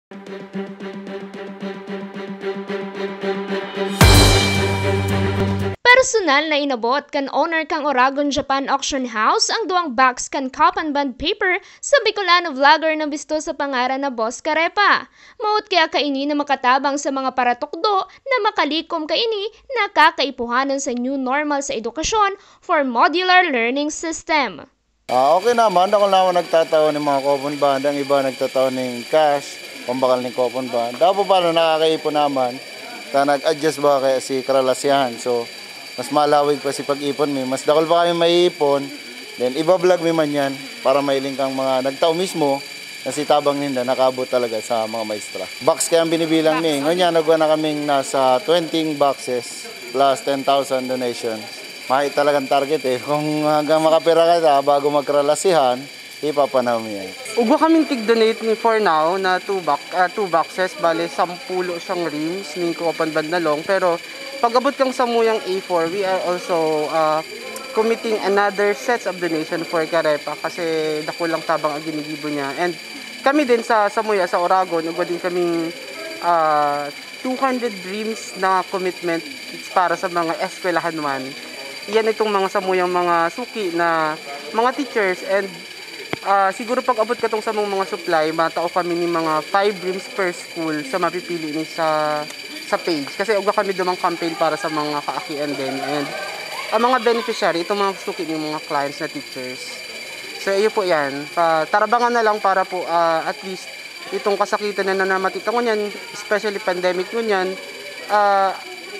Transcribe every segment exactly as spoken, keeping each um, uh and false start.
Personal na inabot kan owner kang Oragon Japan Auction House ang duwang box kan cotton band paper sa Bicolano vlogger na bisto sa pangaran na Boss Ka-reppa. Maut kaya kaini na makatabang sa mga paratukdo na makalikom kaini na kakaipuhanan sa new normal sa edukasyon for modular learning system. Ah, okay naman, ako naman nagtataon ng mga coupon band, ang iba nagtataon ng cash, pambakal ng coupon band. Dapo paano nakakaipon naman, ta nag-adjust ba kaya si karalasihan. So, mas malawig pa si pag-ipon mi. Mas dakol pa kami maiipon, then iba-vlog mi man yan para mailing kang mga nagtao mismo na si tabang ninda nakabot talaga sa mga maestra. Box kaya ang binibilang mi. Ngayon nagwa na kaming nasa twenty boxes plus ten thousand donations. Mahit talagang target eh. Kung hanggang makapira ka ta bago magkaralasihan, ipapanaw mi yan. Ugwa kaming tig-donate ni for now na two, box, uh, two boxes, bale sampulo siyang rims ni coupon band na long. Pero pag-abot kang sa muyang A four, we are also uh, committing another sets of donation for Ka-reppa kasi dakulang tabang ang ginigibo niya. And kami din sa Samuya, sa Oragon, ugwa din kaming uh, two hundred dreams na commitment para sa mga eskwelahan man. Yan itong mga Samuyang mga suki na mga teachers, and uh, siguro pag-abot ka tong sa mga supply, matao kami ni mga five dreams per school sa mapipili ni sa sa page. Kasi ugwa kami dumang campaign para sa mga kaakian din. And ang mga beneficiary, itong mga suki ng mga clients na teachers. So iyo po yan. Uh, tarabangan na lang para po uh, at least itong kasakitan na nanamatik ako niyan, especially pandemic nun yan, uh,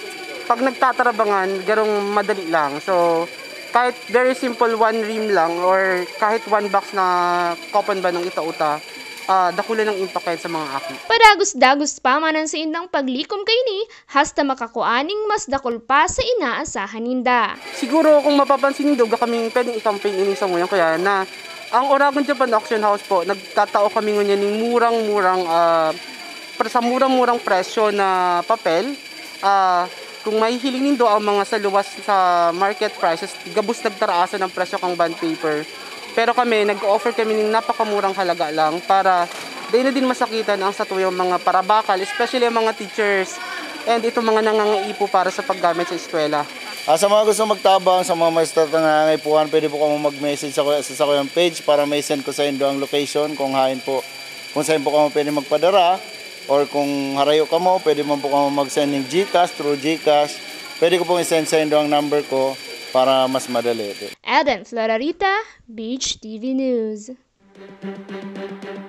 pag nagtatarabangan, garong madali lang. So kahit very simple one rim lang or kahit one box na coupon ba ng itauta, Uh, dakulan ng impact sa mga aki. Padagos-dagos pa manan sa indang paglikom kaini, hasta makakuaning mas dakol pa sa inaasahan ninda. Siguro kung mapapansin niyo, kaming pwedeng i-campaign ini sa ngayon kaya na ang Oragon Japan Auction House po, nagtatao kami ngayon ng murang-murang uh, sa murang-murang presyo na papel. Uh, kung may hiling nindo ang mga sa luwas sa market prices, gabus nagtaraasan ng presyo kang bond paper. Pero kami, nag-offer kami ng napakamurang halaga lang para di na din masakitan ang sa tuyong mga parabakal, especially ang mga teachers and itong mga nangangaipo para sa paggamit sa eskwela. Ah, sa mga gusto magtabang, sa mga maestra na nangangaipuan, pwede po kamo mag-message sa, sa, sa kuyang page para may send ko sa inyo ang location kung hain po, kung saan po kamo pwede magpadara, or kung harayo kamo, pwede mo po kamo mag-send ng Gcash, through Gcash. Pwede ko pong i-send sa inyo ang number ko para mas madali. Eden Florarita, B H T V News.